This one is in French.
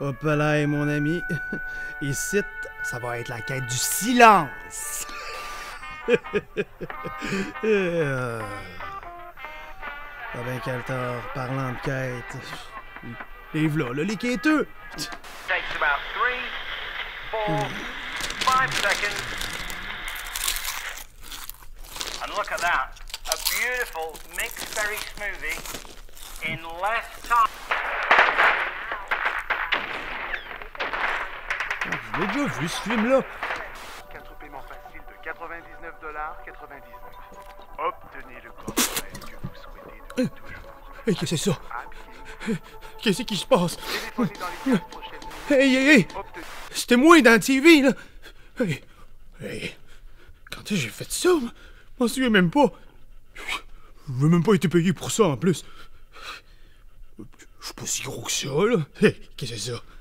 Hop là, mon ami. Ici, ça va être la quête du silence. Ah ben, Caltar, parlant de quête. Les v'là, là, les quêteux. Takes about 3, 4, 5 seconds. And look at that. A beautiful mixed berry smoothie in less time. Je l'ai déjà vu, ce film-là. 4 paiements faciles de 99,99$. Obtenez le coffret que vous souhaitez depuis toujours. Hey, qu'est-ce que c'est ça? À pied. Qu'est-ce qui se passe? Téléphonez dans les 4 prochaines minutes. Hey! Obtenez. C'était moi dans la TV, là! Hey! Quand est-ce que j'ai fait ça? Je m'en souviens même pas. Je veux même pas été payé pour ça, en plus. Je suis pas si gros que ça, là. Hey, qu'est-ce que c'est ça?